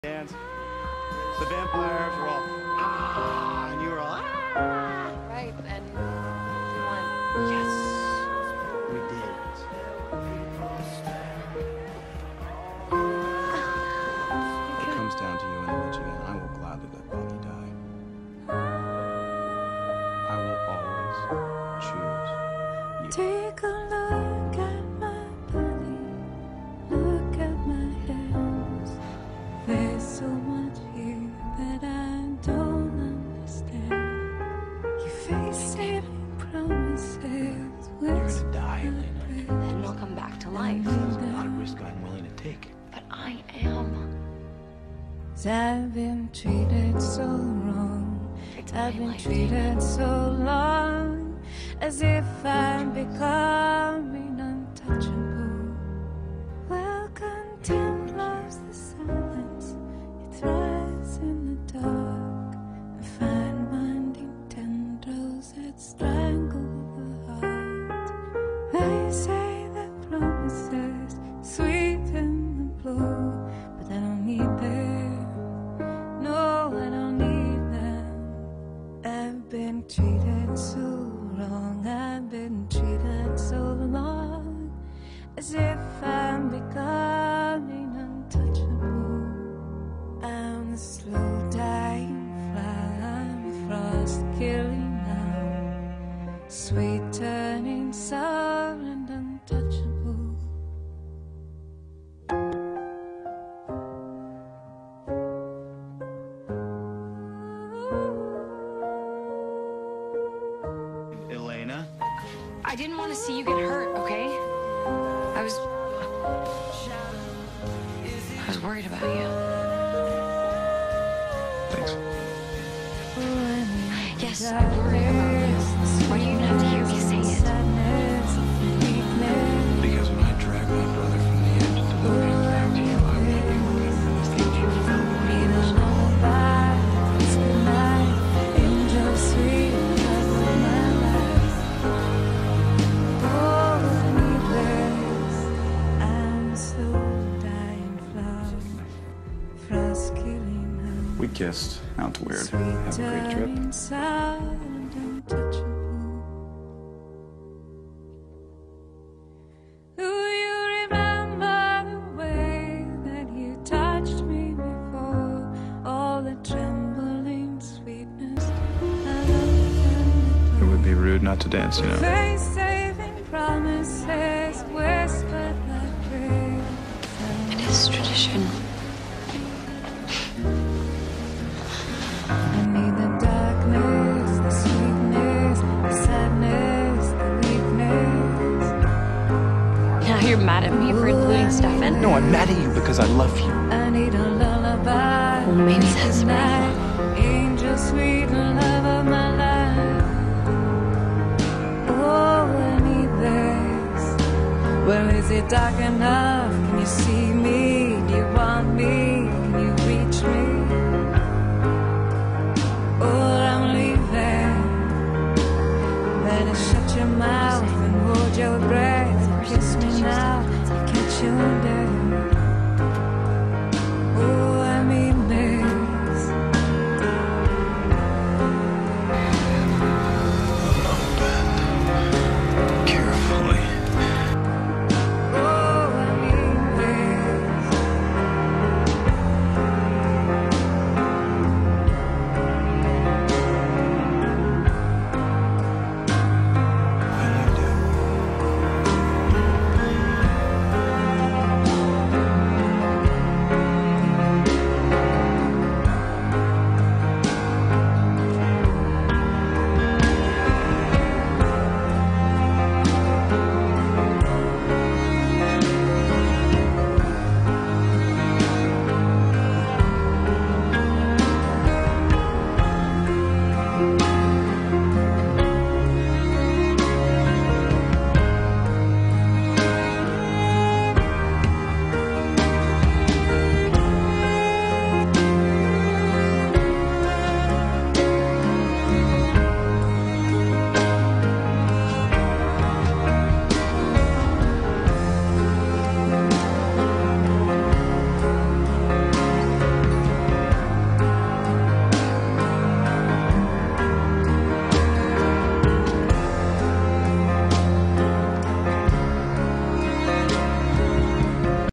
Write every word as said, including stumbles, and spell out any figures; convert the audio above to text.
Dance. The vampires were all ah, and you were all ah. Right, and we won. Yes, we did. If it comes down to you and Michigan, I will gladly let Bonnie die. I will always choose you. Take a look at my body, look at my hands. There's so much here that I don't understand. You face saving promises with You're gonna die, Elena. Then we'll come back to life. It's not a risk I'm willing to take. But I am. I've been treated so wrong. It's I've my been life, treated so long, as if I'm becoming untouchable. Well, contempt loves the silence. It thrives in the dark. A fine-minding tendrils that strangle the heart. They say that promises sweeten the blow, but I don't need them. No, I don't need them. I've been treated so wrong. I've been treated so long, as if I'm becoming untouchable. I'm the slow dying fly. I'm a frost killing now, sweet turning sour and untouchable. Elena? I didn't want to see you get hurt, okay? I was... I was worried about you. Thanks. Yes, I worry about you. Why do you even have to hear me say it? Because when I drag my brother from the edge to bring him back to you, I want you to remember the things you felt when he was We kissed. Now it's weird. Have a great trip. Do you remember the way that you touched me before? All the trembling sweetness. It would be rude not to dance, you know. Face saving promises whispered like prayers. It is tradition. I need the darkness, the sweetness, the sadness, the weakness. Now you're mad at me for including Stefan? No, I'm mad at you because I love you. I need a lullaby. Well, maybe that's the night, angel sweet love of my life. Oh, I need this. Well, is it dark enough? Can you see